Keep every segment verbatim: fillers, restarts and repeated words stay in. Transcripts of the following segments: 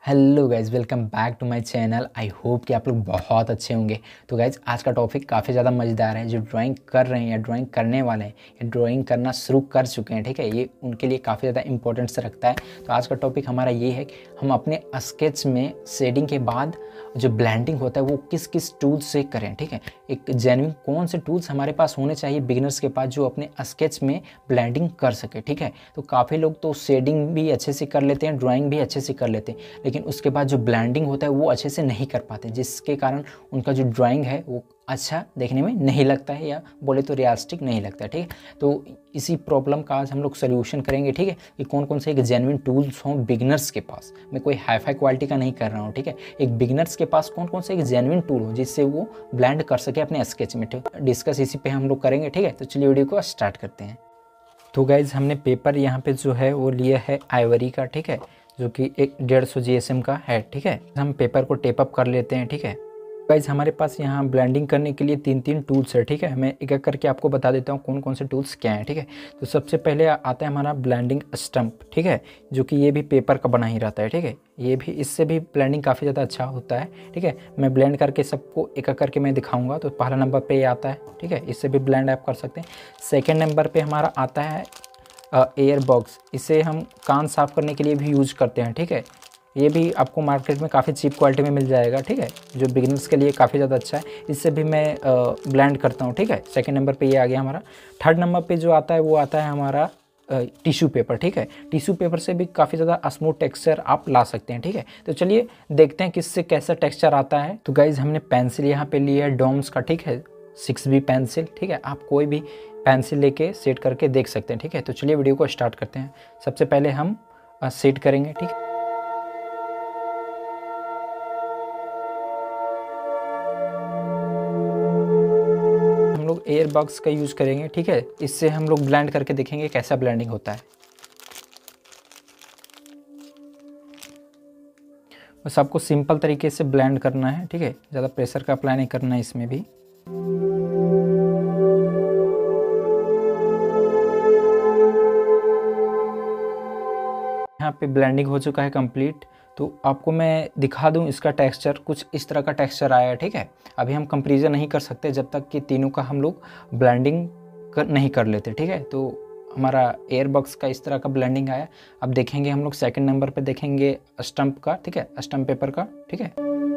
Hello guys, welcome back to my channel. I hope कि आप लोग बहुत अच्छे होंगे। तो गाइज़, आज का टॉपिक काफ़ी ज़्यादा मज़ेदार है। जो ड्राइंग कर रहे हैं या ड्राइंग करने वाले हैं या ड्राइंग करना शुरू कर चुके हैं, ठीक है, ये उनके लिए काफ़ी ज़्यादा इंपॉर्टेंस रखता है। तो आज का टॉपिक हमारा ये है कि हम अपने स्केच में शेडिंग के बाद जो ब्लेंडिंग होता है वो किस किस टूल्स से करें। ठीक है, एक जेन्युइन कौन से टूल्स हमारे पास होने चाहिए बिगिनर्स के पास जो अपने स्केच में ब्लेंडिंग कर सके। ठीक है, तो काफ़ी लोग तो शेडिंग भी अच्छे से कर लेते हैं, ड्राइंग भी अच्छे से कर लेते हैं, लेकिन उसके बाद जो ब्लेंडिंग होता है वो अच्छे से नहीं कर पाते, जिसके कारण उनका जो ड्राइंग है वो अच्छा देखने में नहीं लगता है, या बोले तो रियलिस्टिक नहीं लगता है। ठीक है, तो इसी प्रॉब्लम का आज हम लोग सोल्यूशन करेंगे। ठीक है, कि कौन कौन से एक जेन्युइन टूल्स हों बिगिनर्स के पास। मैं कोई हाई फाई क्वालिटी का नहीं कर रहा हूँ। ठीक है, एक बिगिनर्स के पास कौन कौन से एक जेन्युइन टूल हो जिससे वो ब्लेंड कर सके अपने स्केच में। ठीक है, डिस्कस इसी पे हम लोग करेंगे। ठीक है, तो चलिए वीडियो को स्टार्ट करते हैं। तो गाइज, हमने पेपर यहाँ पे जो है वो लिया है आइवरी का। ठीक है, जो कि एक डेढ़ सौ जी एस एम का है। ठीक है, हम पेपर को टेप अप कर लेते हैं। ठीक है गाइज, हमारे पास यहाँ ब्लेंडिंग करने के लिए तीन तीन टूल्स है। ठीक है, मैं एक एक करके आपको बता देता हूँ कौन कौन से टूल्स क्या हैं। ठीक है, तो सबसे पहले आता है हमारा ब्लेंडिंग स्टम्प। ठीक है, जो कि ये भी पेपर का बना ही रहता है। ठीक है, ये भी इससे भी ब्लेंडिंग काफ़ी ज़्यादा अच्छा होता है। ठीक है, मैं ब्लेंड करके सबको एक एक करके मैं दिखाऊंगा। तो पहला नंबर पे ये आता है। ठीक है, इससे भी ब्लेंड आप कर सकते हैं। सेकेंड नंबर पर हमारा आता है एयर बॉक्स। इसे हम कान साफ़ करने के लिए भी यूज़ करते हैं। ठीक है, ये भी आपको मार्केट में काफ़ी चीप क्वालिटी में मिल जाएगा। ठीक है, जो बिगिनर्स के लिए काफ़ी ज़्यादा अच्छा है, इससे भी मैं ब्लेंड करता हूँ। ठीक है, सेकंड नंबर पे ये आ गया हमारा। थर्ड नंबर पे जो आता है वो आता है हमारा टिश्यू पेपर। ठीक है, टिश्यू पेपर से भी काफ़ी ज़्यादा स्मूथ टेक्सचर आप ला सकते हैं। ठीक है, तो चलिए देखते हैं किससे कैसा टेक्सचर आता है। तो गाइज़, हमने पेंसिल यहाँ पे लिया है डोम्स का। ठीक है, सिक्स बी पेंसिल। ठीक है, आप कोई भी पेंसिल लेके सेट करके देख सकते हैं। ठीक है, तो चलिए वीडियो को स्टार्ट करते हैं। सबसे पहले हम सेट करेंगे। ठीक है, हम लोग एयर बॉक्स का यूज़ करेंगे। ठीक है, इससे हम लोग ब्लेंड करके देखेंगे कैसा ब्लेंडिंग होता है। बस आपको सिंपल तरीके से ब्लेंड करना है। ठीक है, ज़्यादा प्रेशर का अप्लाई नहीं करना है इसमें भी। यहाँ पे ब्लेंडिंग हो चुका है कंप्लीट। तो आपको मैं दिखा दूँ इसका टेक्सचर, कुछ इस तरह का टेक्सचर आया है। ठीक है, अभी हम कंपैरिजन नहीं कर सकते जब तक कि तीनों का हम लोग ब्लेंडिंग कर नहीं कर लेते। ठीक है, तो हमारा एयर बॉक्स का इस तरह का ब्लेंडिंग आया। अब देखेंगे हम लोग सेकंड नंबर पे देखेंगे स्टम्प का। ठीक है, स्टम्प पेपर का। ठीक है,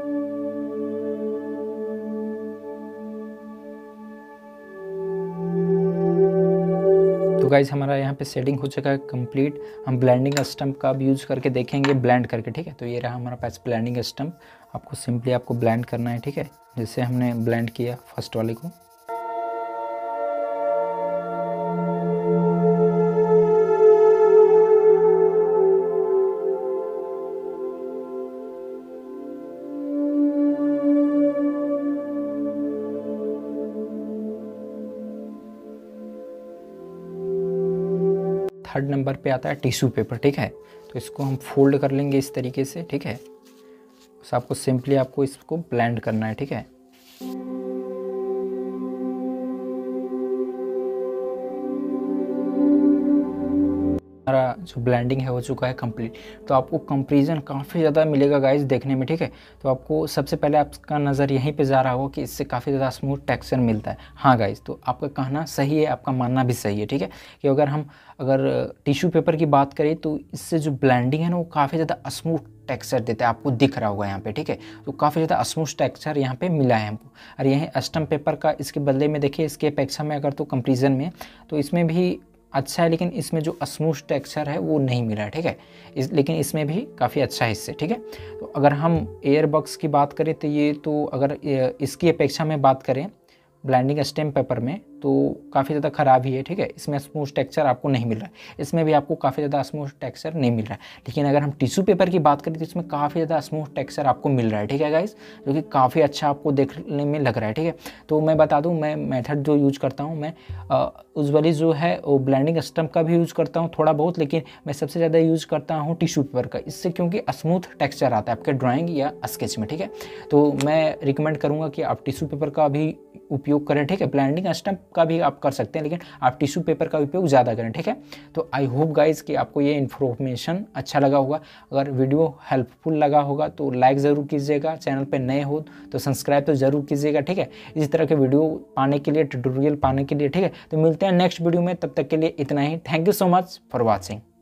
तो गाइज, हमारा यहाँ पे शेडिंग हो चुका है कंप्लीट। हम ब्लेंडिंग स्टम्प का भी यूज़ करके देखेंगे ब्लेंड करके। ठीक है, तो ये रहा हमारा पास ब्लेंडिंग स्टम्प। आपको सिंपली आपको ब्लेंड करना है। ठीक है, जैसे हमने ब्लेंड किया फर्स्ट वाले को। थर्ड नंबर पे आता है टिश्यू पेपर। ठीक है, तो इसको हम फोल्ड कर लेंगे इस तरीके से। ठीक है, बस आपको सिंपली आपको इसको ब्लेंड करना है। ठीक है, हमारा जो ब्लेंडिंग है हो चुका है कंप्लीट। तो आपको कंपैरिजन काफ़ी ज़्यादा मिलेगा गाइस देखने में। ठीक है, तो आपको सबसे पहले आपका नज़र यहीं पे जा रहा हो कि इससे काफ़ी ज़्यादा स्मूथ टेक्सचर मिलता है। हाँ गाइस, तो आपका कहना सही है, आपका मानना भी सही है। ठीक है, कि अगर हम अगर टिश्यू पेपर की बात करें तो इससे जो ब्लेंडिंग है ना वो काफ़ी ज़्यादा स्मूथ टेक्सचर देता है। आपको दिख रहा होगा यहाँ पे। ठीक है, तो काफ़ी ज़्यादा स्मूथ टेक्सचर यहाँ पे मिला है हमको। और यहीं स्टम्प पेपर का इसके बदले में देखिए, इसके अपेक्षा में अगर तो कंपेरिजन में तो इसमें भी अच्छा है, लेकिन इसमें जो स्मूथ टेक्सचर है वो नहीं मिला है। ठीक है, इस लेकिन इसमें भी काफ़ी अच्छा है इससे। ठीक है, तो अगर हम एयर बॉक्स की बात करें तो ये तो अगर इसकी अपेक्षा में बात करें ब्लेंडिंग स्टैम्प पेपर में तो काफ़ी ज़्यादा ख़राब ही है। ठीक है, इसमें स्मूथ टेक्सचर आपको नहीं मिल रहा है, इसमें भी आपको काफ़ी ज़्यादा स्मूथ टेक्सचर नहीं मिल रहा है। लेकिन अगर हम टिश्यू पेपर की बात करें तो इसमें काफ़ी ज़्यादा स्मूथ टेक्सचर आपको मिल रहा है। ठीक है गाइस, जो कि काफ़ी अच्छा आपको देखने में लग रहा है। ठीक है, तो मैं बता दूं, मैं मेथड जो यूज़ करता हूं, मैं उजवली जो है वो ब्लेंडिंग स्टम्प का भी यूज़ करता हूँ थोड़ा बहुत, लेकिन मैं सबसे ज़्यादा यूज़ करता हूँ टिश्यू पेपर का। इससे क्योंकि स्मूथ टेक्सचर आता है आपके ड्राइंग या स्केच में। ठीक है, तो मैं रिकमेंड करूँगा कि आप टिश्यू पेपर का भी उपयोग करें। ठीक है, ब्लेंडिंग स्टम्प का भी आप कर सकते हैं, लेकिन आप टिश्यू पेपर का उपयोग ज़्यादा करें, ठीक है। तो आई होप गाइज कि आपको ये इन्फॉर्मेशन अच्छा लगा होगा। अगर वीडियो हेल्पफुल लगा होगा तो लाइक ज़रूर कीजिएगा, चैनल पे नए हो तो सब्सक्राइब तो ज़रूर कीजिएगा, ठीक है। इसी तरह के वीडियो पाने के लिए, ट्यूटोरियल पाने के लिए, ठीक है। तो मिलते हैं नेक्स्ट वीडियो में, तब तक के लिए इतना ही। Thank you so much for watching.